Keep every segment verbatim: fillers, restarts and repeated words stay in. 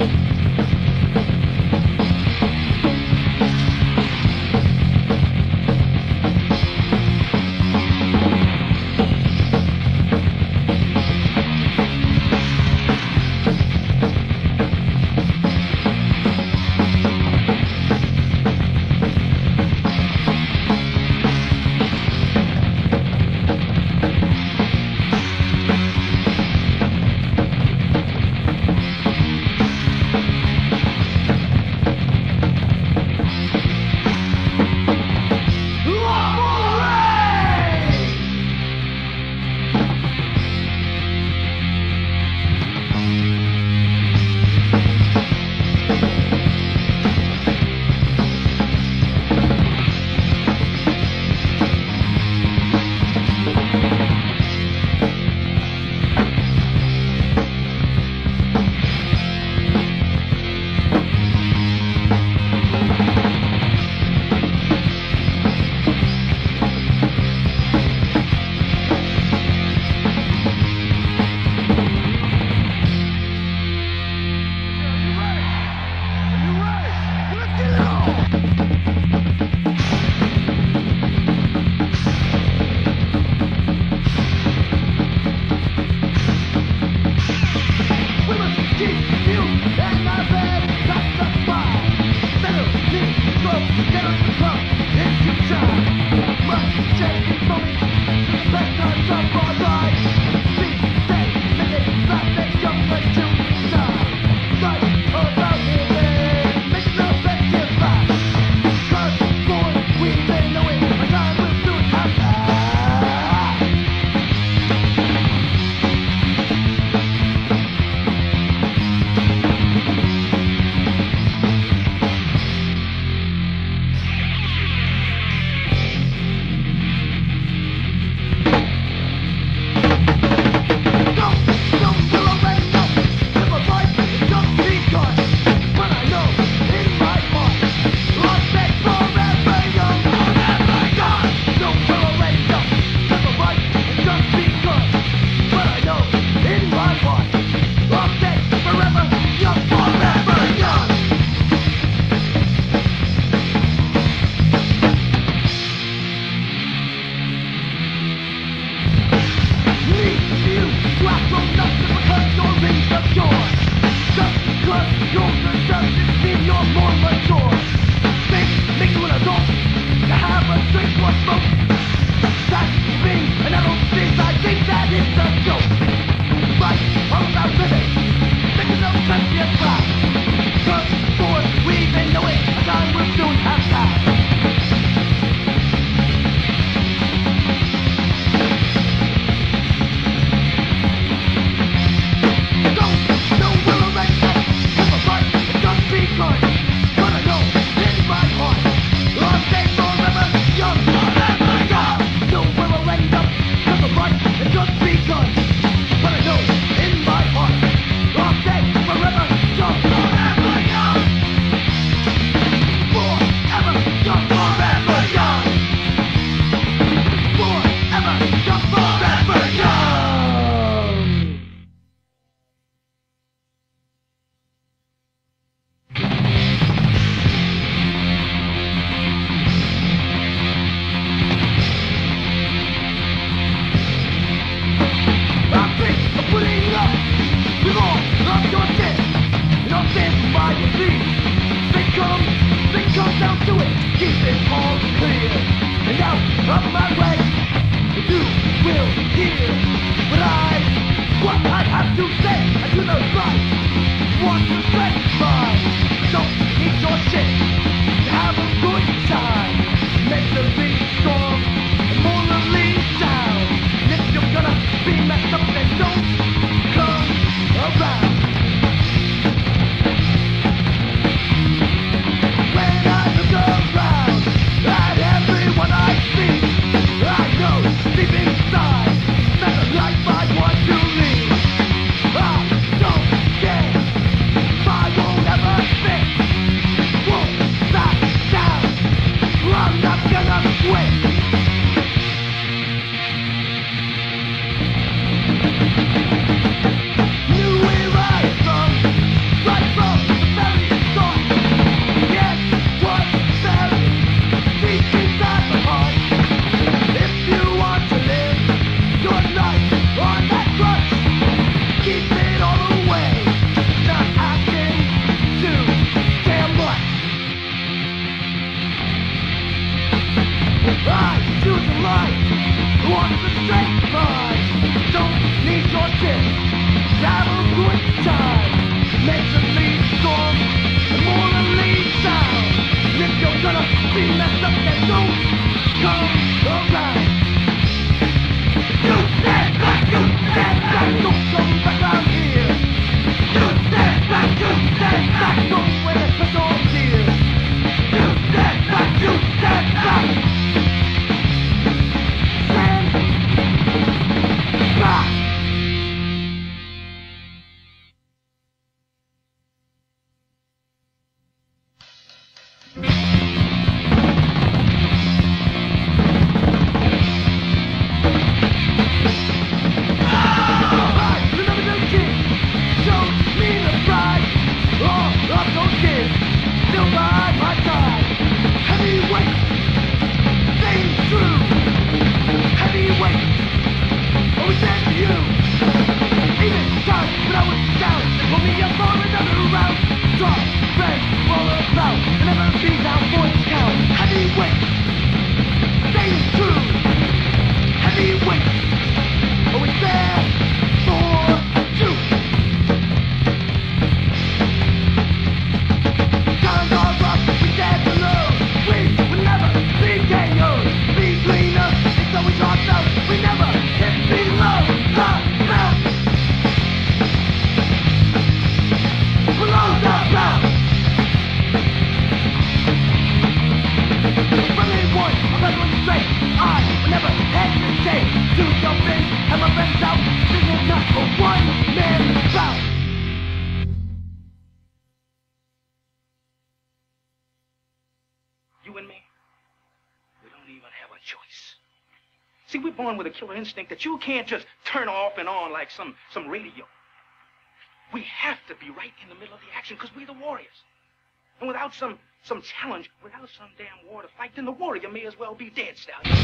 Fire! shit. Have a good time. Mentally strong, morally sound. If you're gonna be messed up, then don't come around. You stand back, you stand back, don't come back out here. You stand back, you stand back, don't wear the dog here. You stand back, you stand back. Stand back. With a killer instinct that you can't just turn off and on like some some radio. We have to be right in the middle of the action because we're the warriors. And without some some challenge, without some damn war to fight, then the warrior may as well be dead, Stallion.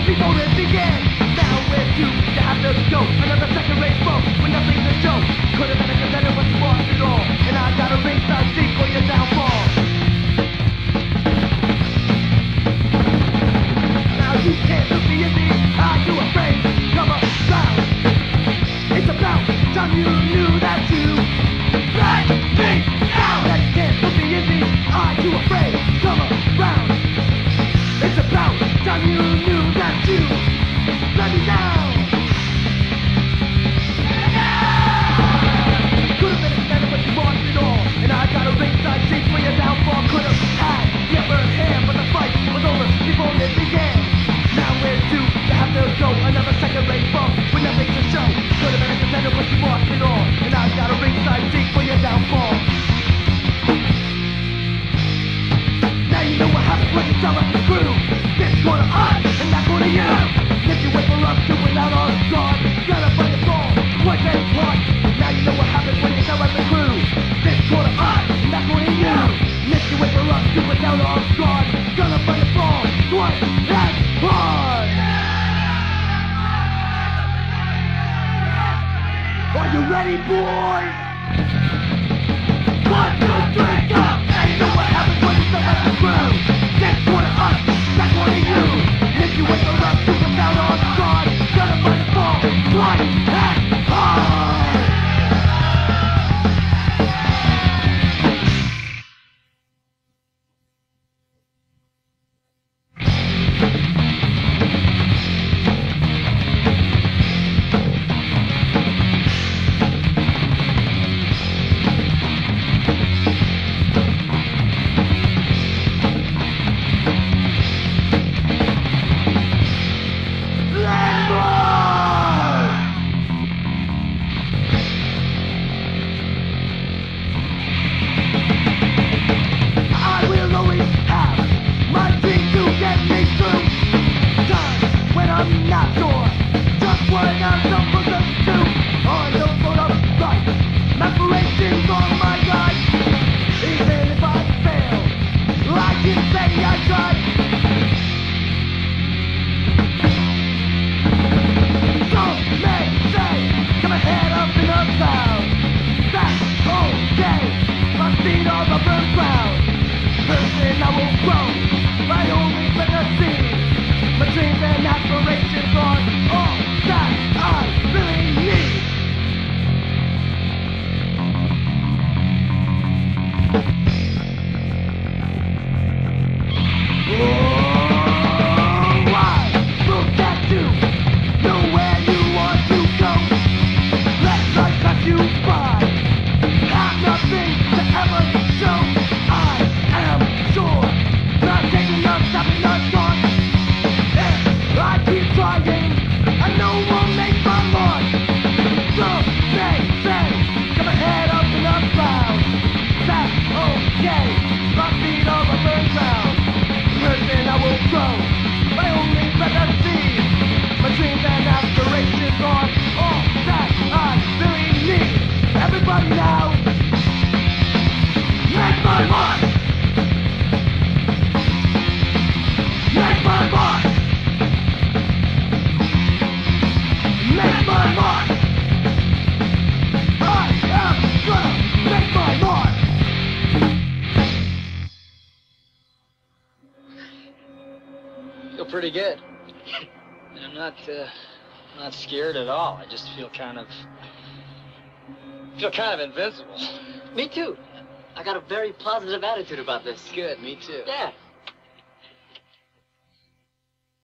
Another second rate vote with nothing to show. Could have go to us, and not go to you. If you wait for us to without our God, gotta find the ball, twice as hard. Now you know what happens when you tell us the crew. This go to us, and not go to you. If you wait for us to without our God, gonna find the ball, twice as hard. Are you ready, boys? One, two, three, go! And you know what happens when you step out the crew. This one to us, that one to you. If you wait for us to come down on God, gonna find the ball, twice as hard. Pretty good. And I'm not, uh, not scared at all. I just feel kind of, feel kind of invincible. Me too. I got a very positive attitude about this. Good, me too. Yeah.